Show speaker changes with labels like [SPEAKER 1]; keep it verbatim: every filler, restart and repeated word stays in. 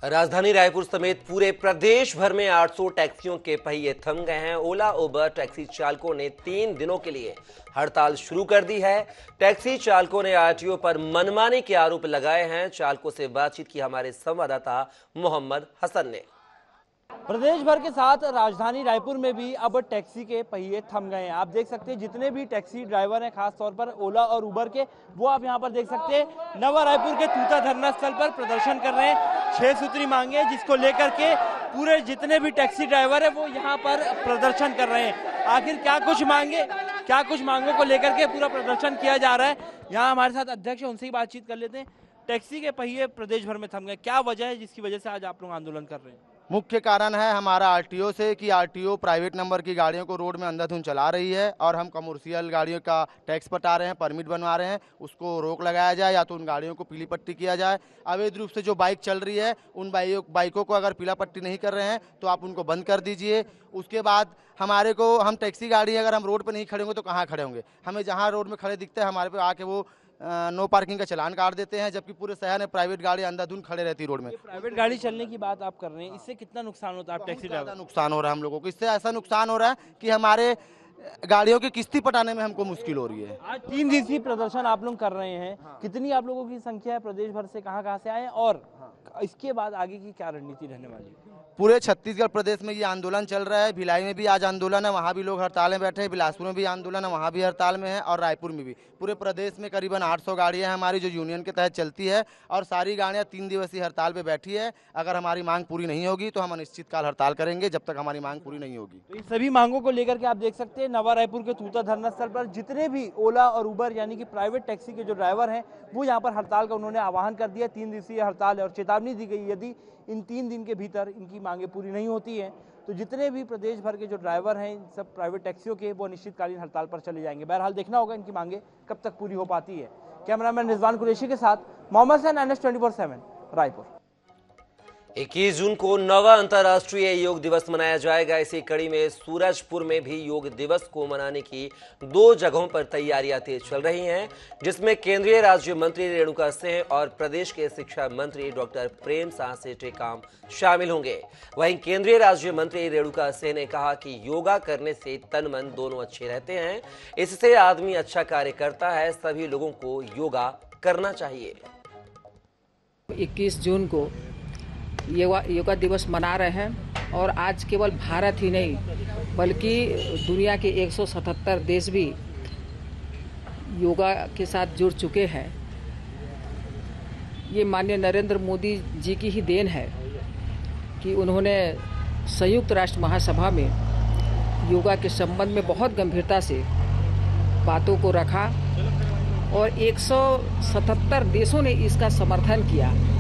[SPEAKER 1] राजधानी रायपुर समेत पूरे प्रदेश भर में आठ सौ टैक्सियों के पहिए थम गए हैं। ओला उबर टैक्सी चालकों ने तीन दिनों के लिए हड़ताल शुरू कर दी है। टैक्सी चालकों ने आरटीओ पर मनमानी के आरोप लगाए हैं। चालकों से बातचीत की हमारे संवाददाता मोहम्मद हसन ने।
[SPEAKER 2] प्रदेश भर के साथ राजधानी रायपुर में भी अब टैक्सी के पहिए थम गए हैं। आप देख सकते हैं जितने भी टैक्सी ड्राइवर हैं, खास तौर पर ओला और उबर के, वो आप यहां पर देख सकते हैं नवा रायपुर के तूता धरना स्थल पर प्रदर्शन कर रहे हैं। छह सूत्री मांगे जिसको लेकर के पूरे जितने भी टैक्सी ड्राइवर है वो यहाँ पर प्रदर्शन कर रहे हैं। आखिर क्या कुछ मांगे क्या कुछ मांगों को लेकर के पूरा प्रदर्शन किया जा रहा है। यहाँ हमारे साथ अध्यक्ष है, उनसे ही बातचीत कर लेते हैं। टैक्सी के पहिए प्रदेश भर में थम गए, क्या वजह है जिसकी वजह से आज आप लोग आंदोलन कर रहे हैं?
[SPEAKER 3] मुख्य कारण है हमारा आरटीओ से कि आरटीओ प्राइवेट नंबर की गाड़ियों को रोड में अंधाधुंध चला रही है और हम कमर्शियल गाड़ियों का टैक्स पटा रहे हैं, परमिट बनवा रहे हैं, उसको रोक लगाया जाए या तो उन गाड़ियों को पीली पट्टी किया जाए। अवैध रूप से जो बाइक चल रही है उन बाइकों को अगर पीला पट्टी नहीं कर रहे हैं तो आप उनको बंद कर दीजिए। उसके बाद हमारे को हम टैक्सी गाड़ी अगर हम रोड पर नहीं खड़े होंगे तो कहाँ खड़े होंगे? हमें जहाँ रोड में खड़े दिखते हैं हमारे पे आके वो नो पार्किंग का चालान काट देते हैं, जबकि पूरे शहर में प्राइवेट गाड़ी अंधाधुंध खड़े रहती है रोड में।
[SPEAKER 2] प्राइवेट गाड़ी चलने की बात आप कर रहे हैं, इससे कितना नुकसान होता है आप टैक्सी ड्राइवर?
[SPEAKER 3] नुकसान हो रहा है हम लोगों को। इससे ऐसा नुकसान हो रहा है कि हमारे गाड़ियों की किस्ती पटाने में हमको मुश्किल हो रही है।
[SPEAKER 2] आज तीन दिवसीय प्रदर्शन आप लोग कर रहे हैं, हाँ। कितनी आप लोगों की संख्या है? प्रदेश भर से कहां कहां से आए हैं और हाँ। इसके बाद आगे की क्या रणनीति रहने वाली है?
[SPEAKER 3] पूरे छत्तीसगढ़ प्रदेश में ये आंदोलन चल रहा है। भिलाई में भी आज आंदोलन है, वहाँ भी लोग हड़ताल में बैठे हैं। बिलासपुर में भी आंदोलन है, वहाँ भी हड़ताल में है और रायपुर में भी। पूरे प्रदेश में करीबन आठ सौ गाड़ियाँ हैं हमारी जो यूनियन के तहत चलती है और सारी गाड़ियाँ तीन दिवसीय हड़ताल पे बैठी है। अगर हमारी मांग पूरी नहीं होगी तो हम अनिश्चितकाल हड़ताल करेंगे जब तक हमारी मांग पूरी नहीं होगी।
[SPEAKER 2] तो इन सभी मांगों को लेकर के आप देख सकते हैं नवा रायपुर के तूता धरना स्थल पर जितने भी ओला और उबर यानी कि प्राइवेट टैक्सी के जो ड्राइवर हैं वो यहाँ पर हड़ताल का उन्होंने आह्वान कर दिया। तीन दिवसीय हड़ताल और चेतावनी दी गई, यदि इन तीन दिन के भीतर इनकी मांगे पूरी नहीं होती हैं तो जितने भी प्रदेश भर के जो ड्राइवर हैं इन सब प्राइवेट टैक्सियों के वो अनिश्चितकालीन हड़ताल पर चले जाएंगे। बहरहाल देखना होगा इनकी मांगे कब तक पूरी हो पाती है। कैमरामैन रिजवान कुरैशी के साथ Mohammad Hasan, N S twenty four seven, Raipur.
[SPEAKER 1] इक्कीस जून को नवा अंतर्राष्ट्रीय योग दिवस मनाया जाएगा। इसी कड़ी में सूरजपुर में भी योग दिवस को मनाने की दो जगहों पर तैयारियां तेज चल रही हैं, जिसमें केंद्रीय राज्य मंत्री रेणुका सिंह और प्रदेश के शिक्षा मंत्री डॉक्टर प्रेम साह टेकाम शामिल होंगे। वहीं केंद्रीय राज्य मंत्री रेणुका सिंह ने कहा कि योगा करने से तन मन दोनों अच्छे रहते हैं, इससे आदमी अच्छा कार्य करता है, सभी लोगों को योगा करना चाहिए।
[SPEAKER 4] इक्कीस जून को योगा योगा दिवस मना रहे हैं और आज केवल भारत ही नहीं बल्कि दुनिया के एक सौ सतहत्तर देश भी योगा के साथ जुड़ चुके हैं। ये माननीय नरेंद्र मोदी जी की ही देन है कि उन्होंने संयुक्त राष्ट्र महासभा में योगा के संबंध में बहुत गंभीरता से बातों को रखा और एक सौ सतहत्तर देशों ने इसका समर्थन किया।